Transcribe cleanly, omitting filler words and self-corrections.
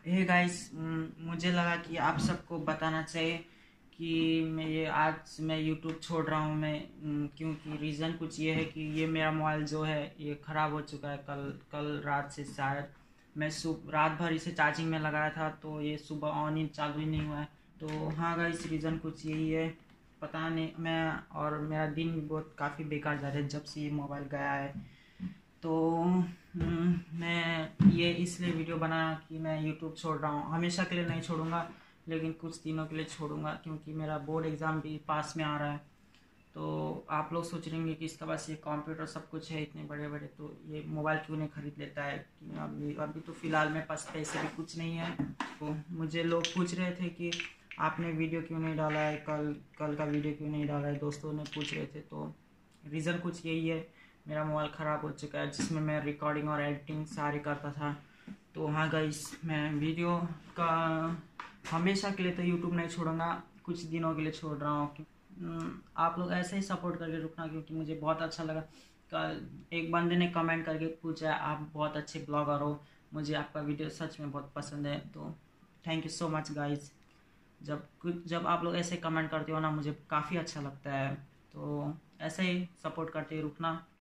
Hey guys, मुझे लगा कि आप सबको बताना चाहिए कि मैं यूट्यूब छोड़ रहा हूँ क्योंकि रीज़न कुछ ये है कि ये मेरा मोबाइल जो है ये ख़राब हो चुका है। कल कल रात से शायद मैं रात भर इसे चार्जिंग में लगाया था तो ये सुबह ऑन ही चालू ही नहीं हुआ है। तो हाँ गाइस, रीज़न कुछ यही है। पता नहीं, मेरा दिन भी बहुत काफ़ी बेकार जा रहा है जब से ये मोबाइल गया है। तो मैं ये इसलिए वीडियो बनाया कि मैं यूट्यूब छोड़ रहा हूँ। हमेशा के लिए नहीं छोड़ूंगा, लेकिन कुछ दिनों के लिए छोड़ूंगा क्योंकि मेरा बोर्ड एग्ज़ाम भी पास में आ रहा है। तो आप लोग सोच रहे होंगे कि इसके पास ये कंप्यूटर सब कुछ है इतने बड़े बड़े, तो ये मोबाइल क्यों नहीं ख़रीद लेता है। कि अभी अभी तो फ़िलहाल मेरे पास पैसे भी कुछ नहीं है। तो मुझे लोग पूछ रहे थे कि आपने वीडियो क्यों नहीं डाला है, कल कल का वीडियो क्यों नहीं डाला है, दोस्तों ने पूछ रहे थे। तो रीज़न कुछ यही है, मेरा मोबाइल ख़राब हो चुका है जिसमें मैं रिकॉर्डिंग और एडिटिंग सारे करता था। तो हाँ गाइस, मैं वीडियो का हमेशा के लिए तो यूट्यूब नहीं छोड़ूंगा, कुछ दिनों के लिए छोड़ रहा हूँ। आप लोग ऐसे ही सपोर्ट करके रुकना क्योंकि मुझे बहुत अच्छा लगा। कल एक बंदे ने कमेंट करके पूछा आप बहुत अच्छे ब्लॉगर हो, मुझे आपका वीडियो सच में बहुत पसंद है। तो thank you so much guys. जब आप लोग ऐसे कमेंट करते हो ना, मुझे काफ़ी अच्छा लगता है। तो ऐसे ही सपोर्ट करते रुकना।